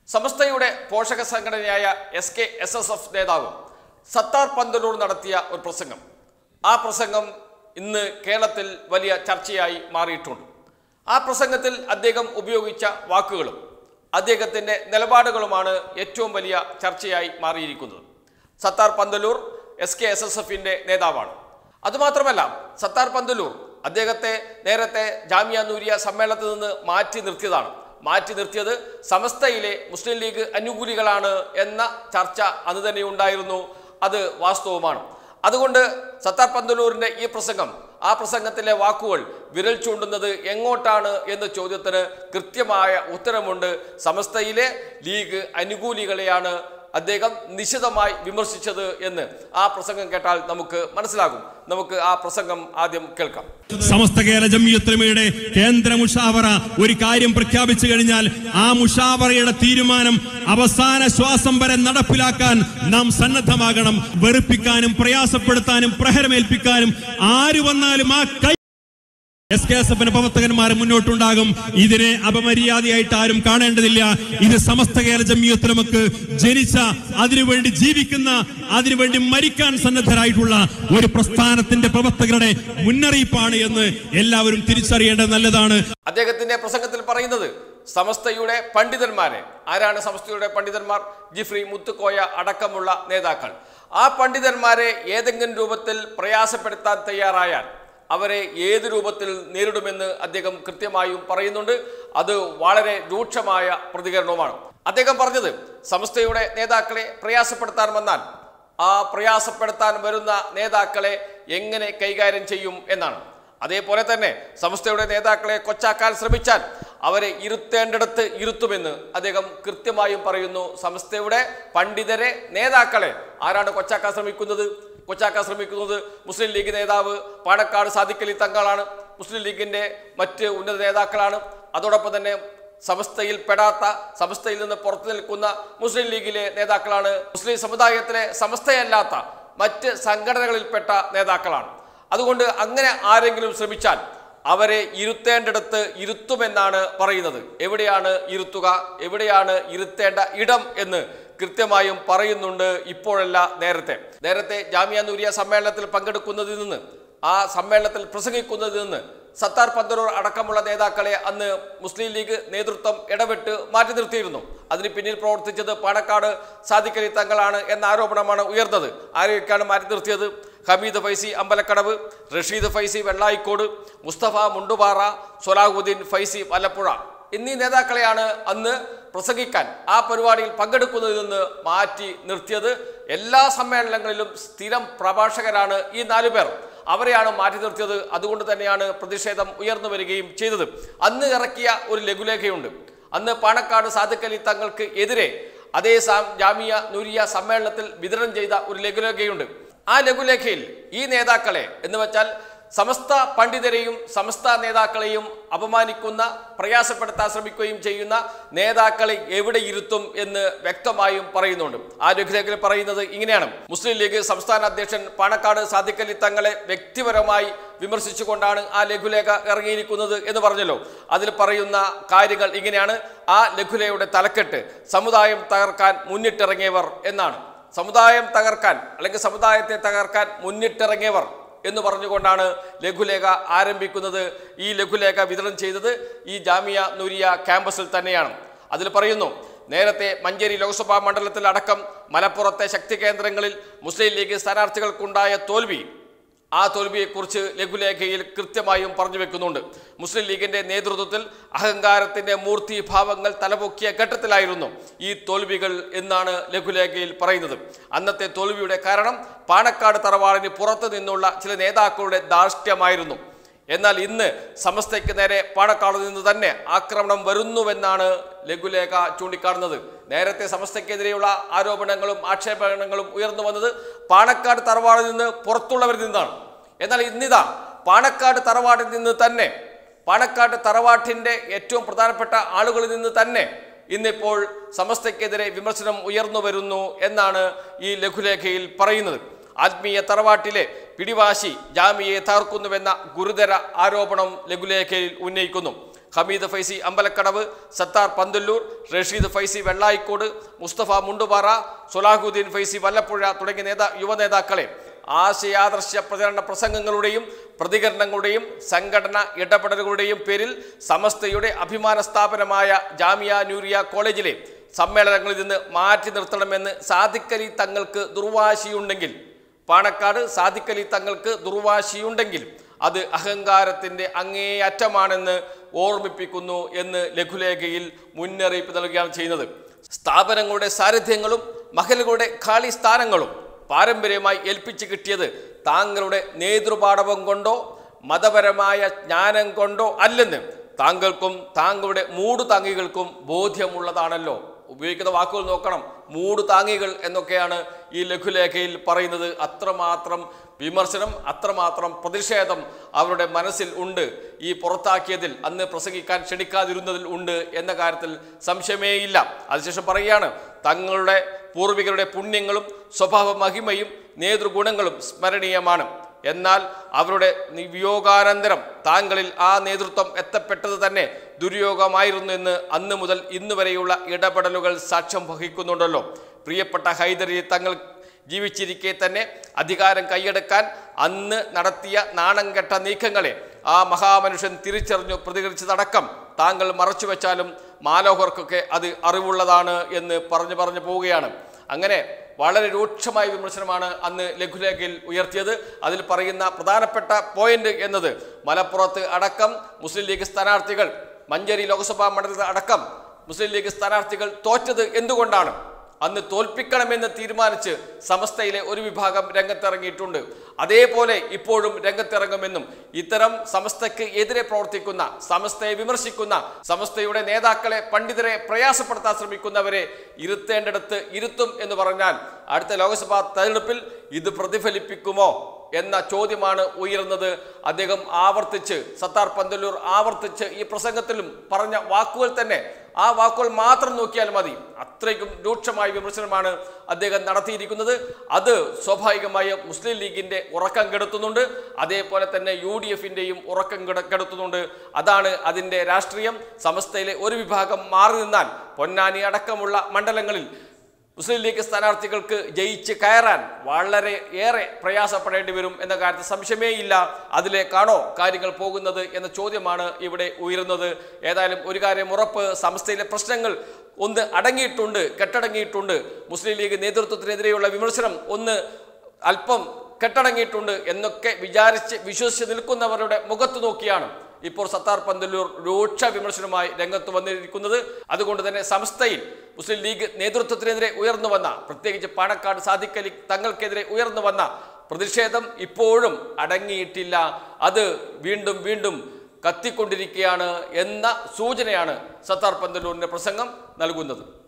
സമസ്തയുടെ പോഷക സംഘടനയായ SKSSF നേതാവ് സത്താർ പന്തലൂർ നടത്തിയ ഒരു പ്രസംഗം. ആ പ്രസംഗം ഇന്ന് കേരളത്തിൽ വലിയ ചർച്ചയായി മാറിയിട്ടുണ്ട്. ആ പ്രസംഗത്തിൽ അദ്ദേഹം ഉപയോഗിച്ച വാക്കുകളും അദ്ദേഹത്തിൻ്റെ നിലപാടുകളുമാണ് ഏറ്റവും വലിയ ചർച്ചയായി മാറിയിരിക്കുന്നത്. സത്താർ പന്തലൂർ SKSSFിൻ്റെ നേതാവാണ്. അതുമാത്രമല്ല, സത്താർ പന്തലൂർ അദ്ദേഹത്തെ നേരത്തെ ജാമിയ നൂരിയ സമ്മേളനത്തിൽ നിന്ന് മാറ്റി നിർത്തിയതാണ്. മാറ്റി നിർത്തിയത് സമസ്തയിലെ മുസ്ലിം ലീഗ് അനുകൂലികളാണ് എന്ന ചർച്ച അന്ന് തന്നെ ഉണ്ടായിരുന്നു. അത് വാസ്തവമാണ്. അതുകൊണ്ട് സത്താർ പന്തലൂരിൻ്റെ ഈ പ്രസംഗം, ആ പ്രസംഗത്തിലെ വാക്കുകൾ വിരൽ ചൂണ്ടുന്നത് എങ്ങോട്ടാണ് എന്ന ചോദ്യത്തിന് കൃത്യമായ ഉത്തരമുണ്ട്. സമസ്തയിലെ ലീഗ് അനുകൂലികളെയാണ് അദ്ദേഹം നിശിതമായി വിമർശിച്ചത് എന്ന് ആ പ്രസംഗം കേട്ടാൽ നമുക്ക് മനസ്സിലാകും. നമുക്ക് ആ പ്രസംഗം ആദ്യം കേൾക്കാം. സമസ്ത കേരള ജംഇയ്യത്തുൽ ഉലമയുടെ കേന്ദ്ര മുഷാവറ ഒരു കാര്യം പ്രഖ്യാപിച്ചു കഴിഞ്ഞാൽ ആ മുഷാവറയുടെ തീരുമാനം അവസാന ശ്വാസം വരെ നടപ്പിലാക്കാൻ നാം സന്നദ്ധമാകണം. വെറുപ്പിക്കാനും പ്രയാസപ്പെടുത്താനും പ്രഹരമേൽപ്പിക്കാനും ആര് വന്നാലും ആ SKSFിന്റെ പ്രവർത്തകന്മാർ മുന്നോട്ടുണ്ടാകും. ഇതിനെ അപമര്യാദയായിട്ട് ആരും കാണേണ്ടതില്ല. ഇത് സമസ്ത കേരള ജംഇയ്യത്തുൽ ഉലമക്ക് ജനിച്ച, അതിനുവേണ്ടി ജീവിക്കുന്ന, അതിനുവേണ്ടി മരിക്കാൻ സന്നദ്ധരായിട്ടുള്ള ഒരു പ്രസ്ഥാനത്തിന്റെ പ്രവർത്തകരുടെ മുന്നറിയിപ്പാണ് എന്ന് എല്ലാവരും തിരിച്ചറിയേണ്ടത് നല്ലതാണ്. അദ്ദേഹത്തിന്റെ പ്രസംഗത്തിൽ പറയുന്നത് സമസ്തയുടെ പണ്ഡിതന്മാരെ, ആരാണ് സമസ്തയുടെ പണ്ഡിതന്മാർ? ജിഫ്രി, മുത്തുക്കോയ അടക്കമുള്ള നേതാക്കൾ. ആ പണ്ഡിതന്മാരെ ഏതെങ്കിലും രൂപത്തിൽ പ്രയാസപ്പെടുത്താൻ തയ്യാറായാൽ അവരെ ഏത് രൂപത്തിൽ നേരിടുമെന്ന് അദ്ദേഹം കൃത്യമായും പറയുന്നുണ്ട്. അത് വളരെ രൂക്ഷമായ പ്രതികരണവുമാണ്. അദ്ദേഹം പറഞ്ഞത് സമസ്തയുടെ നേതാക്കളെ പ്രയാസപ്പെടുത്താൻ വന്നാൽ ആ പ്രയാസപ്പെടുത്താൻ വരുന്ന നേതാക്കളെ എങ്ങനെ കൈകാര്യം ചെയ്യും എന്നാണ്. അതേപോലെ തന്നെ സമസ്തയുടെ നേതാക്കളെ കൊച്ചാക്കാൻ ശ്രമിച്ചാൽ അവരെ ഇരുത്തേണ്ടിടത്ത് ഇരുത്തുമെന്ന് അദ്ദേഹം കൃത്യമായും പറയുന്നു. സമസ്തയുടെ പണ്ഡിതരെ, നേതാക്കളെ ആരാണ് കൊച്ചാക്കാൻ ശ്രമിക്കുന്നത്? മുസ്ലിം ലീഗ് നേതാവ് പാണക്കാട് സാദിഖ് അലി തങ്ങളാണ്. മുസ്ലിം ലീഗിൻ്റെ മറ്റ് ഉന്നത നേതാക്കളാണ്. അതോടൊപ്പം തന്നെ സമസ്തയിൽ പെടാത്ത, സമസ്തയിൽ നിന്ന് പുറത്തു നിൽക്കുന്ന മുസ്ലിം ലീഗിലെ നേതാക്കളാണ്. മുസ്ലിം സമുദായത്തിലെ സമസ്തയല്ലാത്ത മറ്റ് സംഘടനകളിൽപ്പെട്ട നേതാക്കളാണ്. അതുകൊണ്ട് അങ്ങനെ ആരെങ്കിലും ശ്രമിച്ചാൽ അവരെ ഇരുത്തേണ്ടിടത്ത് ഇരുത്തുമെന്നാണ് പറയുന്നത്. എവിടെയാണ് ഇരുത്തുക, എവിടെയാണ് ഇരുത്തേണ്ട ഇടം എന്ന് കൃത്യമായും പറയുന്നുണ്ട്. ഇപ്പോഴല്ല, നേരത്തെ ജാമിയ നൂരിയ സമ്മേളനത്തിൽ പങ്കെടുക്കുന്നതിൽ നിന്ന്, ആ സമ്മേളനത്തിൽ പ്രസംഗിക്കുന്നതിൽ നിന്ന് സത്താർ പന്തലൂർ അടക്കമുള്ള നേതാക്കളെ അന്ന് മുസ്ലിം ലീഗ് നേതൃത്വം ഇടപെട്ട് മാറ്റി നിർത്തിയിരുന്നു. അതിന് പിന്നിൽ പ്രവർത്തിച്ചത് പാണക്കാട് സാദിഖ് അലി തങ്ങളാണ് എന്ന ആരോപണമാണ് ഉയർന്നത്. ആരെയൊക്കെയാണ് മാറ്റി നിർത്തിയത്? ഹമീദ് ഫൈസി അമ്പലക്കടവ്, റഷീദ് ഫൈസി വെള്ളായിക്കോട്, മുസ്തഫ മുണ്ടുപാറ, സൊലാഹുദ്ദീൻ ഫൈസി വല്ലപ്പുഴ എന്നീ നേതാക്കളെയാണ് അന്ന് പ്രസംഗിക്കാൻ, ആ പരിപാടിയിൽ പങ്കെടുക്കുന്നതിൽ നിന്ന് മാറ്റി നിർത്തിയത്. എല്ലാ സമ്മേളനങ്ങളിലും സ്ഥിരം പ്രഭാഷകരാണ് ഈ 4 പേർ. അവരെയാണ് മാറ്റി നിർത്തിയത്. അതുകൊണ്ട് തന്നെയാണ് പ്രതിഷേധം ഉയർന്നു വരികയും ചെയ്തത്. അന്ന് ഇറക്കിയ ഒരു ലഘുലേഖയുണ്ട്. അന്ന് പാണക്കാട് സാദിഖ് അലി തങ്ങൾക്ക് എതിരെ അതേ ജാമിയ നൂരിയ സമ്മേളനത്തിൽ വിതരണം ചെയ്ത ഒരു ലഘുലേഖയുണ്ട്. ആ ലഘുലേഖയിൽ ഈ നേതാക്കളെ എന്ന് വെച്ചാൽ സമസ്ത പണ്ഡിതരെയും സമസ്ത നേതാക്കളെയും അപമാനിക്കുന്ന, പ്രയാസപ്പെടുത്താൻ ശ്രമിക്കുകയും ചെയ്യുന്ന നേതാക്കളെ എവിടെ ഇരുത്തും എന്ന് വ്യക്തമായും പറയുന്നുണ്ട്. ആ ലഘുലേഖയിൽ പറയുന്നത് ഇങ്ങനെയാണ്: മുസ്ലിം ലീഗ് സംസ്ഥാന അധ്യക്ഷൻ പാണക്കാട് സാദിഖ് അലി തങ്ങളെ വ്യക്തിപരമായി വിമർശിച്ചുകൊണ്ടാണ് ആ ലഘുലേഖ ഇറങ്ങിയിരിക്കുന്നത് എന്ന് പറഞ്ഞല്ലോ. അതിൽ പറയുന്ന കാര്യങ്ങൾ ഇങ്ങനെയാണ്. ആ ലഘുലേഖയുടെ തലക്കെട്ട് സമുദായം തകർക്കാൻ മുന്നിട്ടിറങ്ങിയവർ എന്നാണ്. സമുദായം തകർക്കാൻ, അല്ലെങ്കിൽ സമുദായത്തെ തകർക്കാൻ മുന്നിട്ടിറങ്ങിയവർ എന്ന് പറഞ്ഞുകൊണ്ടാണ് ലഘുലേഖ ആരംഭിക്കുന്നത്. ഈ ലഘുലേഖ വിതരണം ചെയ്തത് ഈ ജാമിയ നൂരിയ ക്യാമ്പസിൽ തന്നെയാണ്. അതിൽ പറയുന്നു, നേരത്തെ മഞ്ചേരി ലോക്സഭാ മണ്ഡലത്തിൽ അടക്കം മലപ്പുറത്തെ ശക്തി കേന്ദ്രങ്ങളിൽ മുസ്ലിം ലീഗ് സ്ഥാനാർത്ഥികൾക്കുണ്ടായ തോൽവി, ആ തോൽവിയെക്കുറിച്ച് ലഘുലേഖയിൽ കൃത്യമായും പറഞ്ഞു വെക്കുന്നുണ്ട്. മുസ്ലിം ലീഗിൻ്റെ നേതൃത്വത്തിൽ അഹങ്കാരത്തിൻ്റെ മൂർത്തിഭാവങ്ങൾ തലപൊക്കിയ ഘട്ടത്തിലായിരുന്നു ഈ തോൽവികൾ എന്നാണ് ലഘുലേഖയിൽ പറയുന്നത്. അന്നത്തെ തോൽവിയുടെ കാരണം പാണക്കാട് തറവാടിന് പുറത്തു നിന്നുള്ള ചില നേതാക്കളുടെ ധാർഷ്ട്യമായിരുന്നു. എന്നാൽ ഇന്ന് സമസ്തയ്ക്ക് നേരെ പാണക്കാട് നിന്ന് തന്നെ ആക്രമണം വരുന്നുവെന്നാണ് ലഘുലേഖ ചൂണ്ടിക്കാണുന്നത്. നേരത്തെ സമസ്തയ്ക്കെതിരെയുള്ള ആരോപണങ്ങളും ആക്ഷേപങ്ങളും ഉയർന്നു വന്നത് പാണക്കാട് തറവാടിൽ നിന്ന് പുറത്തുള്ളവരിൽ നിന്നാണ്. എന്നാൽ ഇന്നിതാ പാണക്കാട് തറവാടിൽ നിന്ന് തന്നെ, പാണക്കാട് തറവാട്ടിൻ്റെ ഏറ്റവും പ്രധാനപ്പെട്ട ആളുകളിൽ നിന്ന് തന്നെ ഇന്നിപ്പോൾ സമസ്തയ്ക്കെതിരെ വിമർശനം ഉയർന്നു വരുന്നു എന്നാണ് ഈ ലഘുലേഖയിൽ പറയുന്നത്. ആത്മീയ തറവാട്ടിലെ പിടിവാശി ജാമിയെ തകർക്കുന്നുവെന്ന ഗുരുതര ആരോപണം ലഘുലേഖയിൽ ഉന്നയിക്കുന്നു. ഹമീദ് ഫൈസി അമ്പലക്കടവ്, സത്താർ പന്തല്ലൂർ, റഷീദ് ഫൈസി വെള്ളായിക്കോട്, മുസ്തഫ മുണ്ടുപാറ, സൊലാഹുദ്ദീൻ ഫൈസി വല്ലപ്പുഴ തുടങ്ങിയ യുവനേതാക്കളെ ആശയാദർശ പ്രചരണ പ്രസംഗങ്ങളുടെയും പ്രതികരണങ്ങളുടെയും സംഘടന ഇടപെടലുകളുടെയും പേരിൽ സമസ്തയുടെ അഭിമാന സ്ഥാപനമായ ജാമിയ നൂരിയ കോളേജിലെ സമ്മേളനങ്ങളിൽ നിന്ന് മാറ്റി നിർത്തണമെന്ന് സാദിഖ് അലി തങ്ങൾക്ക് ദുർവാശിയുണ്ടെങ്കിൽ, പാണക്കാട് സാദിഖ് അലി തങ്ങൾക്ക് ദുർവാശിയുണ്ടെങ്കിൽ അത് അഹങ്കാരത്തിൻ്റെ അങ്ങേയറ്റമാണെന്ന് ഓർമ്മിപ്പിക്കുന്നു എന്ന് ലഘുലേഖയിൽ മുന്നറിയിപ്പ് നൽകുകയാണ് ചെയ്യുന്നത്. സ്ഥാപനങ്ങളുടെ സാരഥ്യങ്ങളും മഹലുകളുടെ ഖാളി സ്ഥാനങ്ങളും പാരമ്പര്യമായി ഏൽപ്പിച്ചു കിട്ടിയത് താങ്കളുടെ നേതൃപാടവം കൊണ്ടോ മതപരമായ ജ്ഞാനം കൊണ്ടോ അല്ലെന്ന് താങ്കൾക്കും താങ്കളുടെ മൂട് താങ്ങികൾക്കും ബോധ്യമുള്ളതാണല്ലോ. ഉപയോഗിക്കുന്ന വാക്കുകൾ നോക്കണം. മൂട് താങ്ങികൾ എന്നൊക്കെയാണ് ഈ ലഘുലേഖയിൽ പറയുന്നത്. അത്രമാത്രം വിമർശനം, അത്രമാത്രം പ്രതിഷേധം അവരുടെ മനസ്സിൽ ഉണ്ട്. ഈ പുറത്താക്കിയതിൽ, അന്ന് പ്രസംഗിക്കാൻ ക്ഷണിക്കാതിരുന്നതിൽ ഉണ്ട് എന്ന കാര്യത്തിൽ സംശയമേയില്ല. അതിനുശേഷം പറയുകയാണ്, തങ്ങളുടെ പൂർവികരുടെ പുണ്യങ്ങളും സ്വഭാവ മഹിമയും നേതൃഗുണങ്ങളും സ്മരണീയമാണ്. എന്നാൽ അവരുടെ വിയോഗാനന്തരം താങ്കളിൽ ആ നേതൃത്വം എത്തപ്പെട്ടത് തന്നെ ദുര്യോഗമായിരുന്നു എന്ന് അന്ന് മുതൽ ഇന്ന് വരെയുള്ള ഇടപെടലുകൾ സാക്ഷ്യം വഹിക്കുന്നുണ്ടല്ലോ. പ്രിയപ്പെട്ട ഹൈദരി തങ്ങൾ ജീവിച്ചിരിക്കെ തന്നെ അധികാരം കൈയടക്കാൻ അന്ന് നടത്തിയ നാണം കെട്ട നീക്കങ്ങളെ ആ മഹാമനുഷ്യൻ തിരിച്ചറിഞ്ഞു പ്രതികരിച്ചതടക്കം താങ്കൾ മറച്ചുവെച്ചാലും മാലോഹർക്കൊക്കെ അത് അറിവുള്ളതാണ് എന്ന് പറഞ്ഞു പോവുകയാണ്. അങ്ങനെ വളരെ രൂക്ഷമായ വിമർശനമാണ് അന്ന് ലഘുലേഖയിൽ ഉയർത്തിയത്. അതിൽ പറയുന്ന പ്രധാനപ്പെട്ട പോയിന്റ് എന്നത് മലപ്പുറത്ത് അടക്കം മുസ്ലിം ലീഗ് സ്ഥാനാർത്ഥികൾ, മഞ്ചേരി ലോക്സഭാ മണ്ഡലത്തിൽ അടക്കം മുസ്ലിം ലീഗ് സ്ഥാനാർത്ഥികൾ തോറ്റത് എന്തുകൊണ്ടാണ്? അന്ന് തോൽപ്പിക്കണമെന്ന് തീരുമാനിച്ച് സമസ്തയിലെ ഒരു വിഭാഗം രംഗത്തിറങ്ങിയിട്ടുണ്ട്. അതേപോലെ ഇപ്പോഴും രംഗത്തിറങ്ങുമെന്നും ഇത്തരം സമസ്തയ്ക്ക് എതിരെ പ്രവർത്തിക്കുന്ന, സമസ്തയെ വിമർശിക്കുന്ന, സമസ്തയുടെ നേതാക്കളെ, പണ്ഡിതരെ പ്രയാസപ്പെടുത്താൻ ശ്രമിക്കുന്നവരെ ഇരുത്തേണ്ടിടത്ത് ഇരുത്തും എന്ന് പറഞ്ഞാൽ അടുത്ത ലോക്സഭാ തെരഞ്ഞെടുപ്പിൽ ഇത് പ്രതിഫലിപ്പിക്കുമോ എന്ന ചോദ്യമാണ് ഉയർന്നത്. അദ്ദേഹം ആവർത്തിച്ച്, സത്താർ പന്തല്ലൂർ ആവർത്തിച്ച് ഈ പ്രസംഗത്തിലും പറഞ്ഞ വാക്കുകൾ തന്നെ, ആ വാക്കുകൾ മാത്രം നോക്കിയാൽ മതി. അത്രയ്ക്കും രൂക്ഷമായ വിമർശനമാണ് അദ്ദേഹം നടത്തിയിരിക്കുന്നത്. അത് സ്വാഭാവികമായ മുസ്ലിം ലീഗിൻ്റെ ഉറക്കം കെടുത്തുന്നുണ്ട്. അതേപോലെ തന്നെ UDF-ൻ്റെയും ഉറക്കം കെടുത്തുന്നുണ്ട്. അതാണ് അതിൻ്റെ രാഷ്ട്രീയം. സമസ്തയിലെ ഒരു വിഭാഗം മാറി നിന്നാൽ പൊന്നാനി അടക്കമുള്ള മണ്ഡലങ്ങളിൽ മുസ്ലിം ലീഗ് സ്ഥാനാർത്ഥികൾക്ക് ജയിച്ച് കയറാൻ വളരെ ഏറെ പ്രയാസപ്പെടേണ്ടി വരും എന്ന കാര്യത്തിൽ സംശയമേ ഇല്ല. അതിലേക്കാണോ കാര്യങ്ങൾ പോകുന്നത് എന്ന ചോദ്യമാണ് ഇവിടെ ഉയരുന്നത്. ഏതായാലും ഒരു കാര്യം ഉറപ്പ്, സമസ്തയിലെ പ്രശ്നങ്ങൾ ഒന്ന് അടങ്ങിയിട്ടുണ്ട്, കെട്ടടങ്ങിയിട്ടുണ്ട്. മുസ്ലിം ലീഗ് നേതൃത്വത്തിനെതിരെയുള്ള വിമർശനം ഒന്ന് അല്പം കെട്ടടങ്ങിയിട്ടുണ്ട് എന്നൊക്കെ വിശ്വസിച്ച് നിൽക്കുന്നവരുടെ മുഖത്ത് നോക്കിയാണ് ഇപ്പോൾ സത്താർ പന്തല്ലൂർ രൂക്ഷ വിമർശനവുമായി രംഗത്ത് വന്നിരിക്കുന്നത്. അതുകൊണ്ട് തന്നെ സമസ്തയിൽ മുസ്ലിം ലീഗ് നേതൃത്വത്തിനെതിരെ ഉയർന്നു വന്ന, പ്രത്യേകിച്ച് പാണക്കാട് സാദിഖ് അലി തങ്ങൾക്കെതിരെ ഉയർന്നു വന്ന പ്രതിഷേധം ഇപ്പോഴും അടങ്ങിയിട്ടില്ല. അത് വീണ്ടും വീണ്ടും കത്തിക്കൊണ്ടിരിക്കുകയാണ് എന്ന സൂചനയാണ് സത്താർ പന്തല്ലൂരിൻ്റെ പ്രസംഗം നൽകുന്നത്.